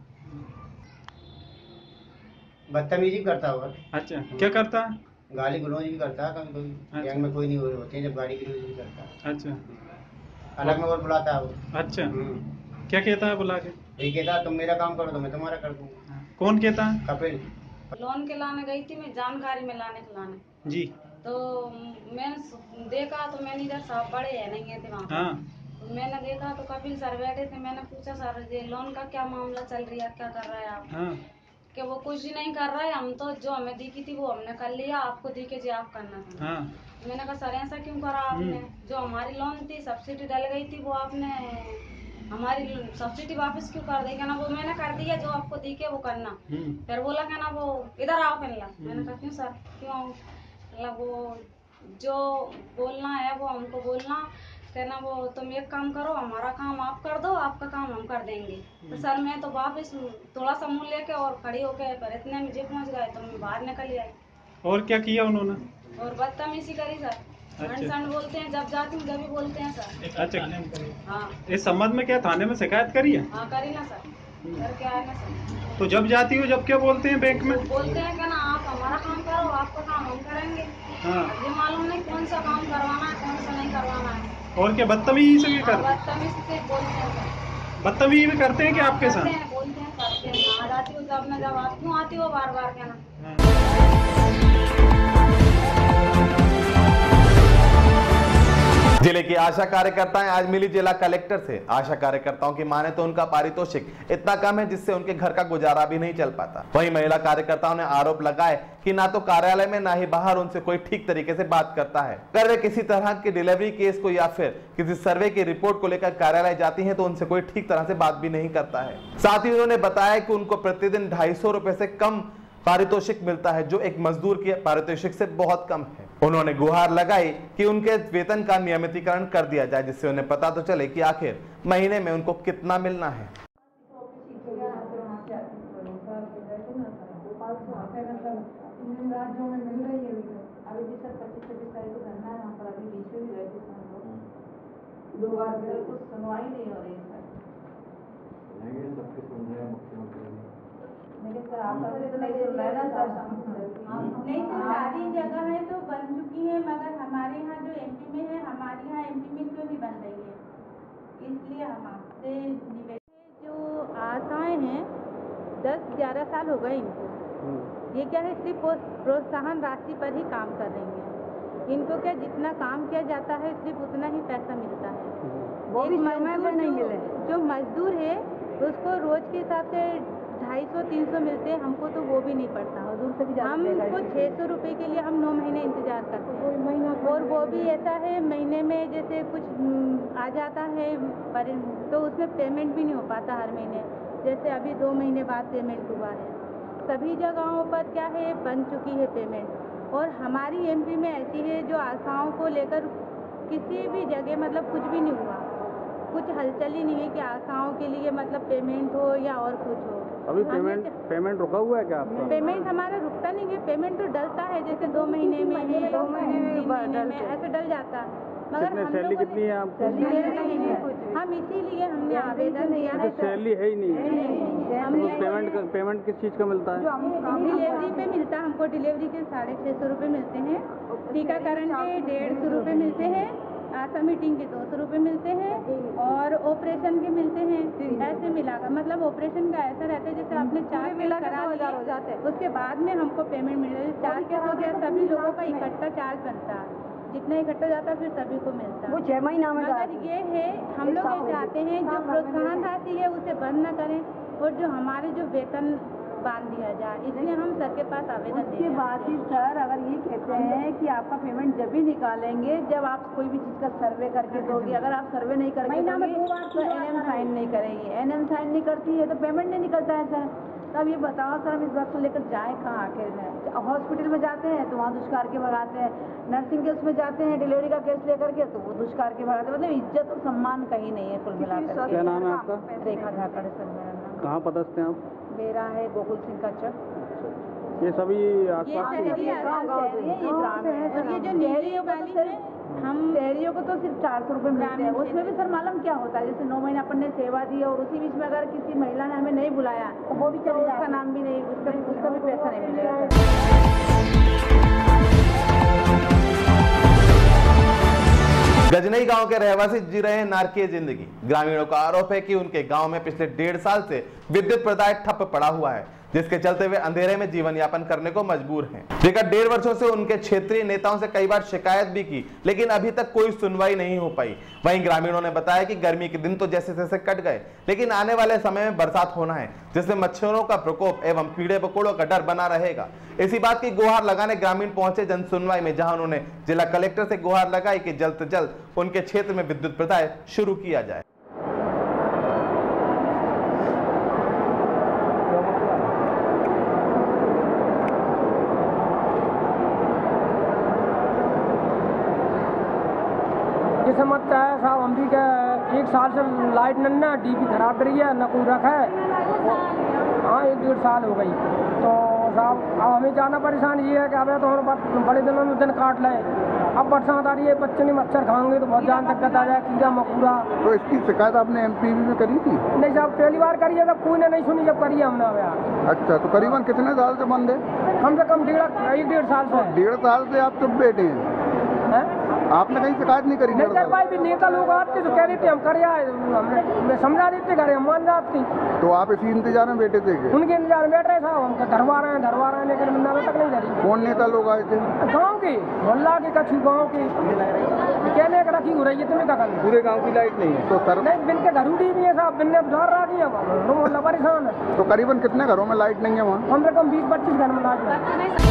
बदतमीजी करता होगा। अच्छा, क्या करता है? गाली गलौज भी करता है कभी कभी। गैंग में कोई नहीं होते हैं जब गाली गलौज भी करता है। अच्छा, अलग में और बुलाता है वो। अच्छा, क्या कहता है बुला के? ये कहता है तुम मेरा काम कर दो, मैं तुम्हारा कर दूंगा। कौन कहता है? कपिल। लोन के लाने गई थी मैं, जानकारी में लाने जी। तो मैंने देखा तो मैंने इधर साहब बड़े है नहीं गए थे वहाँ। हाँ। तो मैंने देखा तो कपिल सर बैठे थे। मैंने पूछा सर ये लोन का क्या मामला चल रही है, क्या कर रहा है आप? हाँ। कि वो कुछ नहीं कर रहा है, हम तो जो हमें दिखी थी वो हमने कर लिया, आपको दिखे जी आप करना था। हाँ। मैंने कहा सर ऐसा क्यों करा आपने? जो हमारी लोन थी सब्सिडी डल गई थी वो आपने हमारी सब्सिडी वापस क्यों कर दी? कहना वो मैंने कर दिया, जो आपको दिखे वो करना। फिर बोला कहना वो इधर आओ कहना। मैंने कहा क्यों सर, क्यों आओ? मतलब वो जो बोलना है वो हमको बोलना, कहना वो तुम एक काम करो, हमारा काम आप कर दो, आपका काम हम कर देंगे। तो सर मैं तो वापस थोड़ा सा मुँह लेके और खड़ी होके पर इतने में जे पहुँच गए तो मैं बाहर निकल आई। और क्या किया उन्होंने? और बदतमीजी करी सर। अच्छा। बोलते हैं जब जाती हूँ जब भी बोलते हैं सर। अच्छा, हाँ। इस संबंध में क्या थाने में शिकायत करी है? हाँ करी ना सर, करके आए ना सर। तो जब जाती हो जब क्या बोलते हैं बैंक में? बोलते हैं कि ना आप हमारा काम करो, आपका काम हम करेंगे। हाँ। ये मालूम नहीं कौन सा काम करवाना है कौन सा नहीं करवाना है। और क्या बदतमीजी से भी करते? बदतमीजी से बोलते हैं सर। बदतमीजी भी करते हैं कि आपके साथ? बोलते हैं करते हैं। आ जाती हूँ जब मैं जब आप क्यों आती हो बार बार कहना। जिले की आशा कार्यकर्ताएं आज मिली जिला कलेक्टर से। आशा कार्यकर्ताओं की माने तो उनका पारितोषिक इतना कम है जिससे उनके घर का गुजारा भी नहीं चल पाता। वहीं महिला कार्यकर्ताओं ने आरोप लगाए कि ना तो कार्यालय में ना ही बाहर उनसे कोई ठीक तरीके से बात करता है। अगर वे किसी तरह के डिलीवरी केस को या फिर किसी सर्वे की रिपोर्ट को लेकर कार्यालय जाती है तो उनसे कोई ठीक तरह से बात भी नहीं करता है। साथ ही उन्होंने बताया कि उनको प्रतिदिन 250 रुपए से कम पारितोषिक मिलता है, जो एक मजदूर के पारितोषिक से बहुत कम है। उन्होंने गुहार लगाई कि उनके वेतन का नियमितीकरण कर दिया जाए, जिससे उन्हें पता तो चले कि आखिर महीने में उनको कितना मिलना है। नहीं तो सारी जगह है तो बन चुकी है, मगर हमारे यहाँ जो एमपी में है, हमारे यहाँ एमपी में क्यों नहीं बन रही है, इसलिए हम आपसे निवेदन। जो आशाएं हैं 10-11 साल हो गए इनको, ये क्या है सिर्फ प्रोत्साहन राशि पर ही काम कर रही हैं। इनको क्या जितना काम किया जाता है सिर्फ उतना ही पैसा मिलता है, वो भी समय पर नहीं मिले। जो मजदूर है उसको रोज के हिसाब से 250-300 मिलते हैं, हमको तो वो भी नहीं पड़ता। हमको 600 रुपये के लिए हम 9 महीने इंतजार करते हैं, और वो भी ऐसा है महीने में जैसे कुछ आ जाता है पर तो उसमें पेमेंट भी नहीं हो पाता हर महीने, जैसे अभी 2 महीने बाद पेमेंट हुआ है। सभी जगहों पर क्या है बन चुकी है पेमेंट, और हमारी एमपी में ऐसी है जो आशाओं को लेकर किसी भी जगह मतलब कुछ भी नहीं हुआ, कुछ हलचल ही नहीं है कि आशाओं के लिए मतलब पेमेंट हो या और कुछ हो। अभी पेमेंट रुका हुआ है क्या आपका? पेमेंट हमारा रुकता नहीं है, पेमेंट तो डलता है, जैसे 2 महीने में 2 महीने में ऐसे डल जाता है, मगर हम सैलरी कितनी है आपको? हम इसीलिए हमने आवेदन दिया है। सैलरी है ही नहीं, पेमेंट किस चीज़ का मिलता है? डिलीवरी पे मिलता है हमको, डिलीवरी के 650 रुपये मिलते हैं, टीकाकरण के 150 रुपये मिलते हैं, आशा मीटिंग के 200 रुपये मिलते हैं, और ऑपरेशन के मिलते हैं। ऐसे मिलाकर मतलब ऑपरेशन का ऐसा रहता है जैसे आपने 4 केस करा लिया हो जाते हैं, उसके बाद में हमको पेमेंट मिल रही है। 4 केस हो गया, सभी लोगों का इकट्ठा चार्ज बनता है, जितना इकट्ठा जाता है फिर सभी को मिलता है। वो 6 महीना में। मगर ये है हम लोग ये चाहते हैं जो प्रोत्साहन राशि है उसे बंद न करें, और जो हमारे जो वेतन बांध दिया जाए, इसलिए हम सर के पास आवेदन दें। बात ही सर अगर ये कहते हैं कि आपका पेमेंट जब भी निकालेंगे जब आप कोई भी चीज़ का सर्वे करके दोगे, अगर आप सर्वे नहीं करके तो एनएम साइन नहीं करेंगी, एनएम साइन नहीं करती है तो पेमेंट नहीं निकलता है सर। तो अब ये बताओ सर हम इस बात को लेकर जाए कहाँ आखिर में? हॉस्पिटल में जाते हैं तो वहाँ दुष्कार के भगाते हैं, नर्सिंग के उसमें जाते हैं डिलीवरी का केस लेकर के तो वो दुष्कार के भगाते हैं, मतलब इज्जत और सम्मान कहीं नहीं है कुल मिलाकर। क्या नाम है आपका? रेखा धाकड़ सर मेरा नाम। कहाँ पदस्थ हैं आप? मेरा है गोकुल सिंह का चक। ये सभी और ये जो नहरियों वाली है हम शहरियों को तो सिर्फ 400 रुपये मिलते हैं, उसमें भी सर मालूम क्या होता है जैसे 9 महीने अपन ने सेवा दी और उसी बीच में अगर किसी महिला ने हमें नहीं बुलाया तो वो भी चले जाए, उसका नाम भी नहीं, उसका भी पैसा नहीं मिलेगा। गजनई गांव के रहवासी जी रहे हैं नारकीय जिंदगी। ग्रामीणों का आरोप है कि उनके गांव में पिछले 1.5 साल से विद्युत प्रदाय ठप पड़ा हुआ है, जिसके चलते वे अंधेरे में जीवन यापन करने को मजबूर हैं। विगत 1.5 वर्षों से उनके क्षेत्रीय नेताओं से कई बार शिकायत भी की, लेकिन अभी तक कोई सुनवाई नहीं हो पाई। वहीं ग्रामीणों ने बताया कि गर्मी के दिन तो जैसे तैसे कट गए, लेकिन आने वाले समय में बरसात होना है, जिससे मच्छरों का प्रकोप एवं कीड़े मकोड़ों का डर बना रहेगा। इसी बात की गुहार लगाने ग्रामीण पहुंचे जन सुनवाई में, जहां उन्होंने जिला कलेक्टर से गुहार लगाई कि जल्द से जल्द उनके क्षेत्र में विद्युत प्रदाय शुरू किया जाए। ये समझता है साहब हम भी क्या 1 साल से लाइट न डीपी खराब रही है न कोई रखा है। हाँ 1-1.5 साल हो गई तो साहब अब हमें ज़्यादा परेशानी ये है कि अब तो हमारे बड़े दिनों में दिन काट लें, अब बरसात आ रही है, बच्चे नहीं मच्छर खाएंगे तो बहुत ज़्यादा दिक्कत आ जाए, कीड़ा मकोड़ा। तो इसकी शिकायत आपने एमपीवी में करी थी? नहीं साहब पहली बार करी है, तब कोई ने नहीं सुनी, जब करी है हमने। अब अच्छा तो करीबन कितने साल से बंद है? कम से कम 1.5 साल से। 1.5 साल से आप चुप बैठे हैं? आपने कहीं शिकायत नहीं करी? नहीं कर पाई भी, नेता लोग आते तो कह रहे थे हम कर आए, हमने समझा देते घरे हम मान जाती। तो आप इसी इंतजार में बैठे थे? उनके इंतजार में बैठ रहे साहब, हमको धरवा रहे हैं लेकिन मिलना तक नहीं धरी। कौन नेता लोग आए थे? गाँव के, मोहल्ला के, कछु गाँव के कहने रखी हो रही है, तुम्हें क्या करना? पूरे गाँव की लाइट नहीं है? तो सर नहीं, बिन के घर उड़ी भी है साहब, बिन ने उधार रखी है, मोहल्ला परेशान है। तो करीबन कितने घरों में लाइट नहीं है वहाँ? कम से कम 20-25 घर में लाइट नहीं।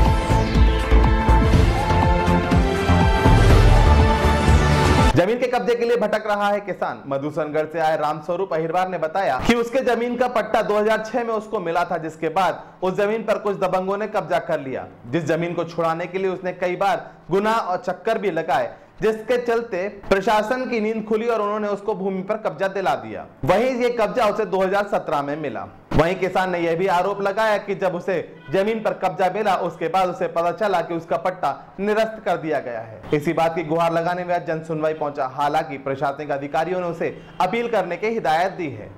जमीन के कब्जे के लिए भटक रहा है किसान। मधुसनगढ़ से आए रामस्वरूप अहिरवार ने बताया कि उसके जमीन का पट्टा 2006 में उसको मिला था, जिसके बाद उस जमीन पर कुछ दबंगों ने कब्जा कर लिया। जिस जमीन को छुड़ाने के लिए उसने कई बार गुनाह और चक्कर भी लगाए, जिसके चलते प्रशासन की नींद खुली और उन्होंने उसको भूमि पर कब्जा दिला दिया। वहीं ये कब्जा उसे 2017 में मिला। वहीं किसान ने यह भी आरोप लगाया कि जब उसे जमीन पर कब्जा मिला उसके बाद उसे पता चला कि उसका पट्टा निरस्त कर दिया गया है। इसी बात की गुहार लगाने में आज जन सुनवाई पहुंचा। हालांकि प्रशासनिक अधिकारियों ने उसे अपील करने की हिदायत दी है।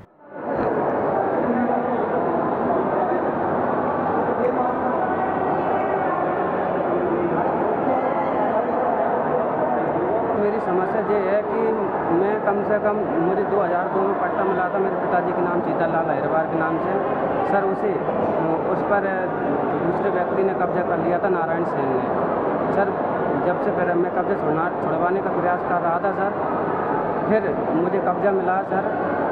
वजह है कि मैं कम से कम मुझे 2002 में पट्टा मिला था मेरे पिताजी के नाम सीतालाल अहिरवार के नाम से। सर उस पर दूसरे व्यक्ति ने कब्जा कर लिया था, नारायण सेन ने। सर जब से फिर मैं कब्जा छुड़वाने का प्रयास कर रहा था सर, फिर मुझे कब्जा मिला सर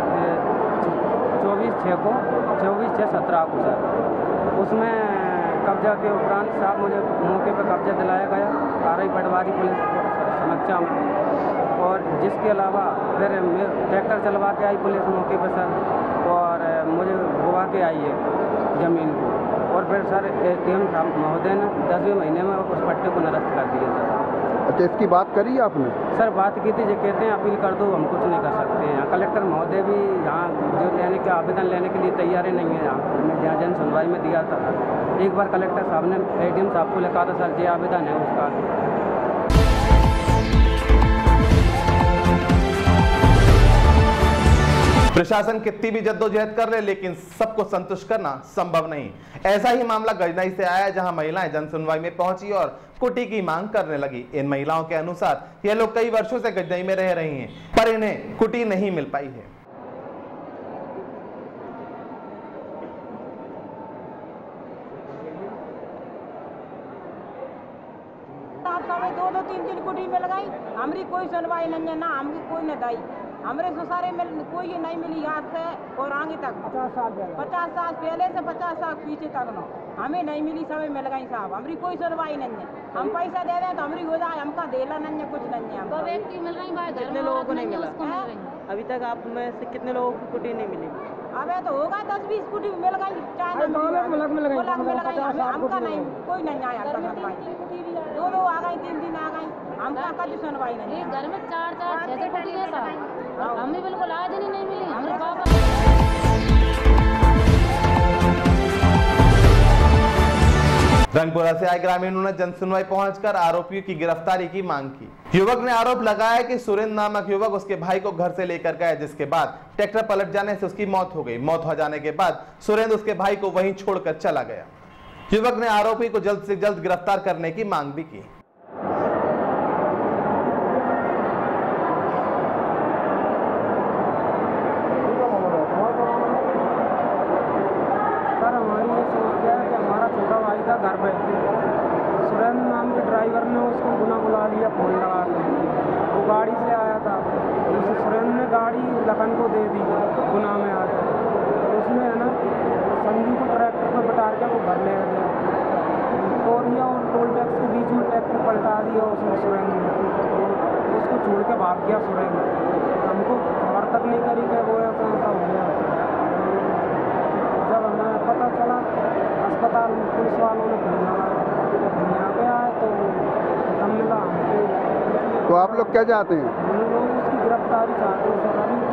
24/6/17 को सर। उसमें कब्जा के उपरांत साहब मुझे मौके पर कब्जा दिलाया गया RI पटवारी पुलिस समक्षा में, और जिसके अलावा फिर ट्रैक्टर चलवा के आई पुलिस मौके पर सर, और मुझे घुमा के आई है ज़मीन को, और फिर सर SDM साहब महोदय ने 10वें महीने में उस पट्टे को निरस्त कर दिया सर। अच्छा, इसकी बात करी आपने? सर बात की थी, जो कहते हैं अपील कर दो, हम कुछ नहीं कर सकते हैं। कलेक्टर महोदय भी यहाँ जो लेने के आवेदन लेने के लिए तैयार नहीं है। यहाँ मैं जहाँ जन सुनवाई में दिया था, एक बार कलेक्टर साहब ने ADM साहब को लिखा था सर ये आवेदन है उसका। प्रशासन कितनी भी जद्दोजहद कर ले, लेकिन सबको संतुष्ट करना संभव नहीं। ऐसा ही मामला गजनई से आया, जहां महिलाएं जन सुनवाई में पहुंची और कुटी की मांग करने लगी। इन महिलाओं के अनुसार ये लोग कई वर्षों से गजनई में रह रही हैं, पर इन्हें कुटी नहीं मिल पाई है। दो 3 कुटी में लगाई, हमारी कोई सुनवाई नहीं है, ना हमकी कोई न दाई। हमारे ससुराल में कोई नहीं मिली आज से और आगे तक 50 साल पहले से 50 साल पीछे तक न हमें नहीं मिली, समय मिल गई साहब। हमारी कोई सुनवाई नहीं है। हम पैसा दे रहे हैं तो हमारी हो जाए, हमका देला नहीं है, कुछ नहीं है। हमको व्यक्ति मिल रही है, कितने लोगों को नहीं मिला अभी तक? आप में से कितने लोगों की कुटी नहीं मिली? अबे तो होगा 10-20 कुटी मिल गई, चाहे हमका नहीं, कोई नहीं आया। 2 आ गई, 3 आ गई, हमका कभी सुनवाई नहीं। घर में 4-6 कुटी है साहब, हमें बिल्कुल आज नहीं मिली। हमारे पापा रंगपुरा से आए ग्रामीणों ने जन सुनवाई पहुंचकर आरोपियों की गिरफ्तारी की मांग की। युवक ने आरोप लगाया कि सुरेंद्र नामक युवक उसके भाई को घर से लेकर गया, जिसके बाद ट्रैक्टर पलट जाने से उसकी मौत हो गई। मौत हो जाने के बाद सुरेंद्र उसके भाई को वहीं छोड़कर चला गया। युवक ने आरोपी को जल्द से जल्द गिरफ्तार करने की मांग भी की। घर पे सुरेंद्र नाम के ड्राइवर ने उसको गुना बुला लिया फोन लगा के। वो गाड़ी से आया था, उसे सुरेंद्र ने गाड़ी लखन को दे दी गुना में आकर। उसने है ना संजू को ट्रैक्टर पर बैठा के वो घर ले गया। तोरिया और टोल टैक्स के बीच में ट्रैक्टर पलटा दिया उसने सुरेंद्र ने, तो उसको छोड़ के भाग गया सुरेंद्र। हमको खबर तक नहीं करी कि वो ऐसा हो गया। जब हमें पता चला अस्पताल पुलिस वालों ने यहाँ पे आए तो खत्म मिला। तो आप लोग क्या चाहते हैं? हम लोग उसकी गिरफ्तारी चाहते हैं सर। अभी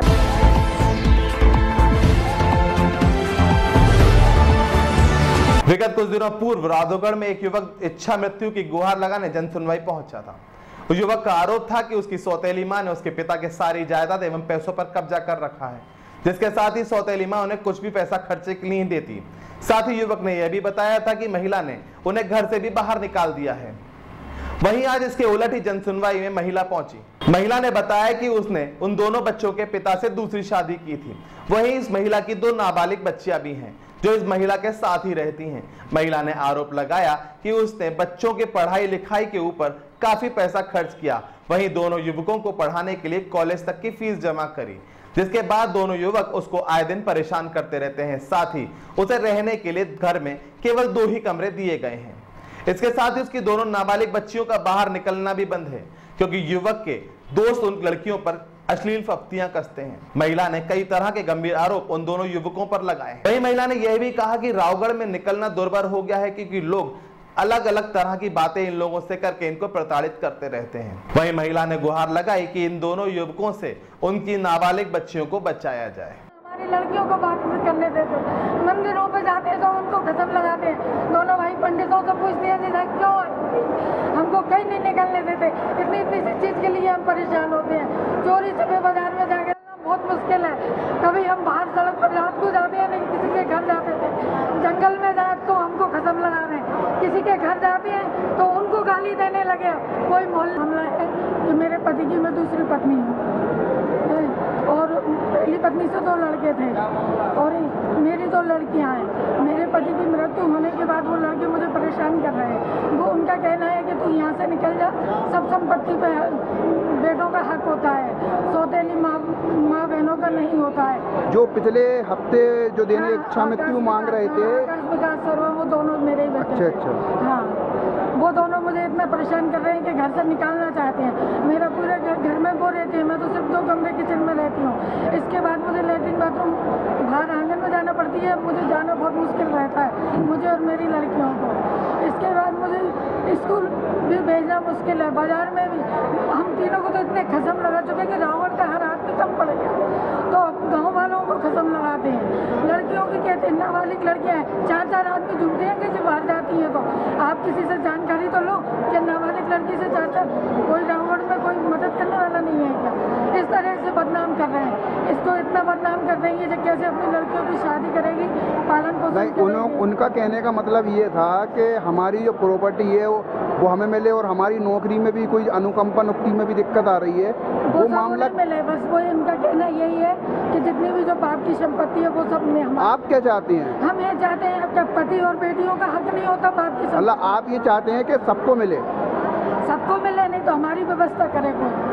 विगत कुछ दिनों पूर्व राधोगढ़ में एक युवक इच्छा मृत्यु की गुहार लगाने जन सुनवाई पहुंचा था। उस युवक का आरोप था कि उसकी सौतेली मां ने उसके पिता के सारी जायदाद एवं पैसों पर कब्जा कर रखा है, जिसके साथ ही सौतेली मां उन्हें कुछ भी पैसा खर्चे के लिए नहीं देती। साथ ही युवक ने यह भी बताया था कि महिला ने उन्हें घर से भी बाहर निकाल दिया है। वहीं आज इसके उलट ही जन सुनवाई में महिला पहुंची। महिला ने बताया कि उसने उन दोनों बच्चों के पिता से दूसरी शादी की थी। वहीं इस महिला की 2 नाबालिग बच्चियां भी हैं, जो इस महिला के साथ ही रहती हैं। महिला ने आरोप लगाया कि उसने बच्चों के पढ़ाई लिखाई के ऊपर काफी पैसा खर्च किया। वहीं दोनों युवकों को पढ़ाने के लिए कॉलेज तक की फीस जमा करी, जिसके बाद दोनों युवक उसको आए दिन परेशान करते रहते हैं। साथ ही उसे रहने के लिए घर में केवल 2 ही कमरे दिए गए हैं। इसके साथ ही उसकी दोनों नाबालिग बच्चियों का बाहर निकलना भी बंद है, क्योंकि युवक के दोस्त उन लड़कियों पर अश्लील फप्तियां कसते हैं। महिला ने कई तरह के गंभीर आरोप उन दोनों युवकों पर लगाए हैं। वहीं महिला ने यह भी कहा कि रावगढ़ में निकलना दुर्भर हो गया है, क्योंकि लोग अलग अलग तरह की बातें इन लोगों से करके इनको प्रताड़ित करते रहते हैं। वहीं महिला ने गुहार लगाई कि इन दोनों युवकों से उनकी नाबालिग बच्चियों को बचाया जाए। हमारी लड़कियों को बात करने देते, मंदिरों पे जाते हैं तो उनको खत्म लगाते हैं। दोनों भाई पंडितों से पूछते हैं क्यों हमको कहीं नहीं निकलने देते। इतनी चीज के लिए हम परेशान होते हैं। चोरी छुपे बाजार में जाके बहुत मुश्किल है। कभी हम बाहर सड़क पर रात को जाते हैं, नहीं किसी के घर जाते थे। जंगल में जाए तो हमको खत्म लगा रहे हैं। किसी के घर जाते हैं तो उनको गाली देने लगे। कोई मोहल्ला हमला है कि मेरे पति की मैं दूसरी पत्नी हूँ और पहली पत्नी से 2 लड़के थे और मेरी 2 लड़कियाँ हैं। मेरे पति की मृत्यु होने के बाद वो लड़के मुझे परेशान कर रहे हैं। वो उनका कहना है कि तू यहाँ से निकल जा, सब संपत्ति पे बेटों का हक होता है, सौतेली माँ बहनों का नहीं होता है। जो पिछले हफ्ते जो देने इच्छा मृत्यु मांग रहे थे, विकास सर्व, वो दोनों मेरे ही बेटे। अच्छा। हाँ, वो दोनों मुझे इतना परेशान कर रहे हैं कि घर से निकालना चाहते हैं। मेरा पूरे घर में वो रहती है, मैं तो सिर्फ 2 कमरे किचन में रहती हूँ। इसके बाद मुझे लेटरिन बाथरूम बाहर आंगन में जाना पड़ती है। मुझे जाना बहुत मुश्किल रहता है, मुझे और मेरी लड़कियों को। इसके बाद मुझे स्कूल भी भेजना मुश्किल है। बाजार में भी हम तीनों को तो इतने खसम लगा चुके कि रावण का हर आदमी कम पड़ गया, तो गाँव वालों को खसम लगाते हैं। लड़कियों की कहते हैं नाबालिग लड़कियाँ हैं, 4-4 आदमी झूठे हैं कि जो बाहर जाती हैं। तो आप किसी से जानकारी तो लो कि नाबालिग लड़की से 4-4 कोई रावण में कोई मदद करने वाला नहीं है क्या? इस तरह से बदनाम कर रहे हैं। इसको इतना बदनाम कर देंगे कि कैसे अपनी लड़कियों की शादी करेगी, पालन पोषण करेगी। उनका कहने का मतलब ये था कि हमारी जो प्रॉपर्टी है वो हमें मिले और हमारी नौकरी में भी कोई अनुकंपा नियुक्ति में भी दिक्कत आ रही है, वो मामला मिले। बस वही उनका कहना यही है कि जितनी भी जो बाप की संपत्ति है वो सब में। आप क्या चाहते हैं? हम ये चाहते हैं कि पति और बेटियों का हक नहीं होता बाप की संपत्ति। आप ये चाहते हैं कि सबको मिले? सबको मिले, नहीं तो हमारी व्यवस्था करे कोई।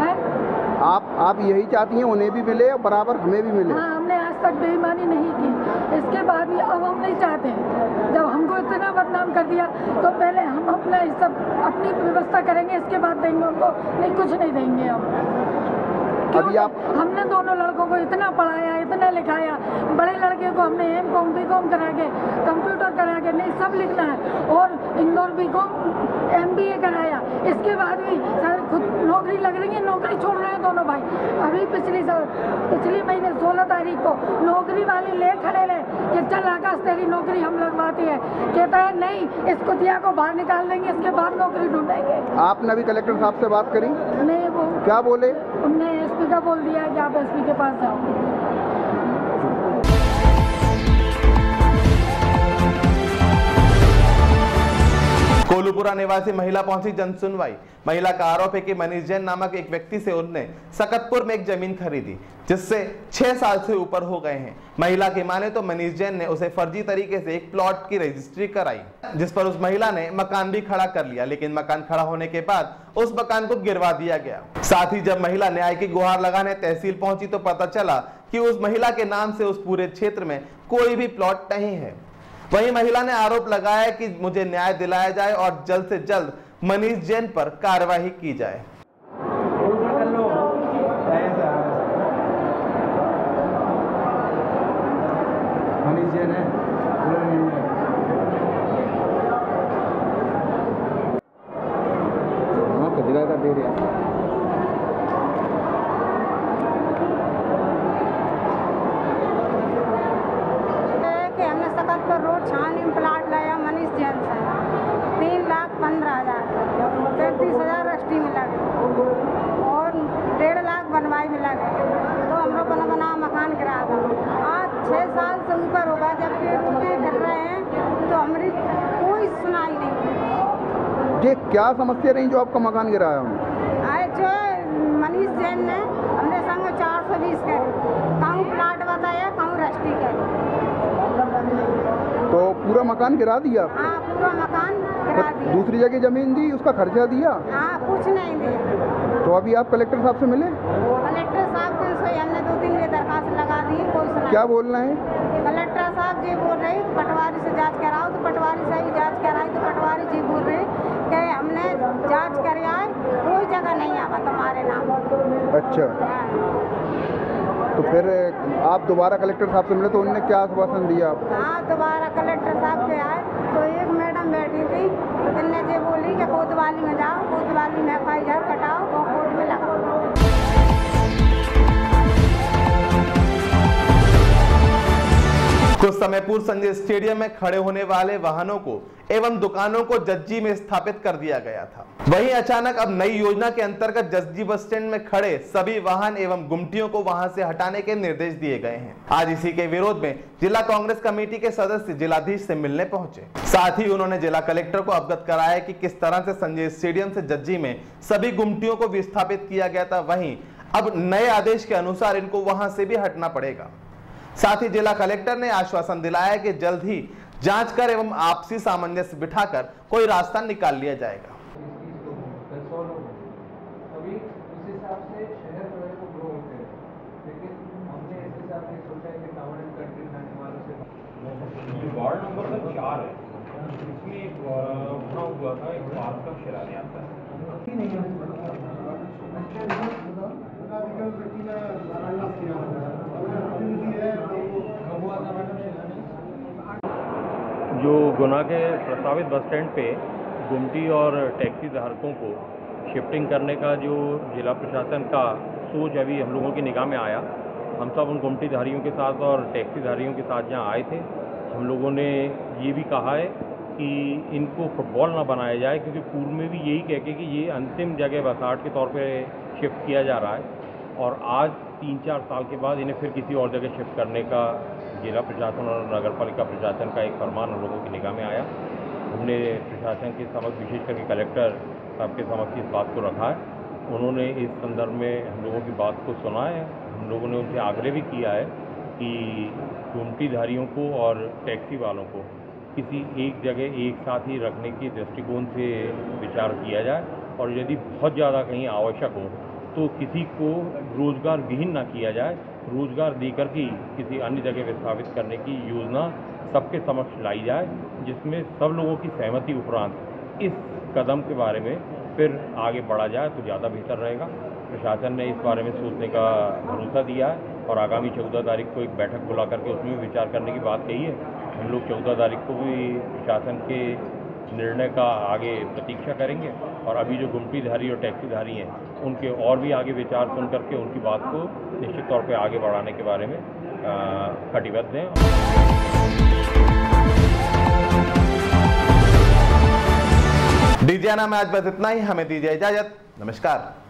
आप यही चाहती हैं उन्हें भी मिले और बराबर हमें भी मिले? हाँ, हमने आज तक बेईमानी नहीं की, इसके बाद भी अब हम नहीं चाहते। जब हमको इतना बदनाम कर दिया तो पहले हम अपना सब अपनी व्यवस्था करेंगे, इसके बाद देंगे उनको, नहीं कुछ नहीं देंगे हम। अभी आप हमने दोनों लड़कों को इतना पढ़ाया, इतना लिखाया। बड़े लड़के को हमने M.Com B.Com करा के, कंप्यूटर करा के, नहीं सब लिखना है, और इंदौर B.Com MBA कराया। इसके बाद भी खुद नौकरी लग रही है, नौकरी छोड़ रहे हैं दोनों भाई। अभी पिछली महीने 16 तारीख को नौकरी वाली ले खड़े रहे कि चल आकाश तेरी नौकरी हम लगवाती है। कहता है नहीं, इस कुतिया को बाहर निकाल देंगे, इसके बाद नौकरी ढूंढेंगे। आपने अभी कलेक्टर साहब से बात करी? नहीं, वो क्या बोले? उनने SP का बोल दिया कि आप SP के पास जाओ। कोलूपुरा निवासी महिला पहुंची जनसुनवाई। महिला का आरोप है कि मनीष जैन नामक एक व्यक्ति से उनने सकतपुर में एक जमीन खरीदी जिससे 6 साल से ऊपर हो गए हैं। महिला की माने तो मनीष जैन ने उसे फर्जी तरीके से एक प्लॉट की रजिस्ट्री कराई, जिस पर उस महिला ने मकान भी खड़ा कर लिया, लेकिन मकान खड़ा होने के बाद उस मकान को गिरवा दिया गया। साथ ही जब महिला न्याय की गुहार लगाने तहसील पहुंची तो पता चला कि उस महिला के नाम से उस पूरे क्षेत्र में कोई भी प्लॉट नहीं है। वहीं महिला ने आरोप लगाया कि मुझे न्याय दिलाया जाए और जल्द से जल्द मनीष जैन पर कार्रवाई की जाए। मनीष जैन है, कचरा का दे रहे रोड छानी में प्लाट लाया मनीष जैन से 3,15,000, 35,000 रजिस्ट्री में लगे और 1.5 लाख बनवाई में लगे। तो हम लोग बना मकान गिरा था। आज 6 साल से ऊपर होगा जबकि कर रहे हैं, तो हमारी कोई सुनाई नहीं। ये क्या समस्या रही जो आपका मकान गिराया? आए जो मनीष जैन ने हमने संग 420 करे, कहूँ प्लाट बताया, कहूँ रजिस्ट्री करे, तो पूरा मकान गिरा दिया? हाँ, पूरा मकान गिरा दिया। दूसरी जगह जमीन दी, उसका खर्चा दिया? हाँ, कुछ नहीं दिया। तो अभी आप कलेक्टर साहब से मिले? कलेक्टर साहब से हमने 2-3 दरखास्त लगा दी, कोई सुना। क्या बोल रहे हैं? कलेक्टर साहब जी बोल रहे पटवारी से जांच कराओ, तो पटवारी से ही जांच कराई, तो पटवारी जी बोल रहे कि हमने जांच कर आए, कोई जगह नहीं आवा तुम्हारे नाम। अच्छा, तो फिर आप दोबारा कलेक्टर साहब से मिले तो उन्होंने क्या आश्वासन दिया? हाँ, दोबारा कलेक्टर साहब के आए तो एक मैडम बैठी थी, तो उन्होंने ये बोली कि कोतवाली में जाओ, कोतवाली में FIR कटाओ और कोर्ट में लगाओ। कुछ समय पूर्व संजय स्टेडियम में खड़े होने वाले वाहनों को एवं दुकानों को जज्जी में स्थापित कर दिया गया था। वहीं अचानक अब नई योजना के अंतर्गत जज्जी बस स्टैंड में खड़े सभी वाहन एवं गुमटियों को वहां से हटाने के निर्देश दिए गए हैं। आज इसी के विरोध में जिला कांग्रेस कमेटी के सदस्य जिलाधीश से मिलने पहुंचे। साथ ही उन्होंने जिला कलेक्टर को अवगत कराया कि किस तरह से संजय स्टेडियम से जज्जी में सभी गुमटियों को विस्थापित किया गया था, वहीं अब नए आदेश के अनुसार इनको वहां से भी हटना पड़ेगा। साथ ही जिला कलेक्टर ने आश्वासन दिलाया कि जल्द ही जांच कर एवं आपसी सामंजस्य बिठाकर कोई रास्ता निकाल लिया जाएगा। वार्ड नंबर 4 है, इसमें एक बना हुआ था, एक पार्क का शिलान्यास है। जो गुना के प्रस्तावित बस स्टैंड पे गुमटी और टैक्सी धारकों को शिफ्टिंग करने का जो जिला प्रशासन का सोच अभी हम लोगों की निगाह में आया, हम सब उन गुमटी धारियों के साथ और टैक्सी धारियों के साथ यहाँ आए थे। हम लोगों ने ये भी कहा है कि इनको फुटबॉल ना बनाया जाए, क्योंकि पूर्व में भी यही कह के कि ये अंतिम जगह बसाहट के तौर पे शिफ्ट किया जा रहा है और आज 3-4 साल के बाद इन्हें फिर किसी और जगह शिफ्ट करने का जिला प्रशासन और नगर पालिका प्रशासन का एक फरमान हम लोगों की निगाह में आया। हमने प्रशासन के समक्ष, विशेष करके कलेक्टर साहब के समक्ष इस बात को रखा है। उन्होंने इस संदर्भ में हम लोगों की बात को सुना है। हम लोगों ने उनसे आग्रह भी किया है कि गुमटीधारियों को और टैक्सी वालों को किसी एक जगह एक साथ ही रखने के दृष्टिकोण से विचार किया जाए और यदि बहुत ज़्यादा कहीं आवश्यक हो तो किसी को रोजगार विहीन ना किया जाए, रोजगार देकर के किसी अन्य जगह विस्थापित करने की योजना सबके समक्ष लाई जाए, जिसमें सब लोगों की सहमति उपरांत इस कदम के बारे में फिर आगे बढ़ा जाए तो ज़्यादा बेहतर रहेगा। प्रशासन ने इस बारे में सोचने का भरोसा दिया है और आगामी 14 तारीख को एक बैठक बुला करके उसमें भी विचार करने की बात कही है। हम लोग 14 तारीख को भी प्रशासन के निर्णय का आगे प्रतीक्षा करेंगे और अभी जो गुमटीधारी और टैक्सीधारी हैं उनके और भी आगे विचार सुन करके उनकी बात को निश्चित तौर पे आगे बढ़ाने के बारे में कटिबद्ध हैं। डीजियाना में आज बस इतना ही। हमें दीजिए इजाजत। नमस्कार।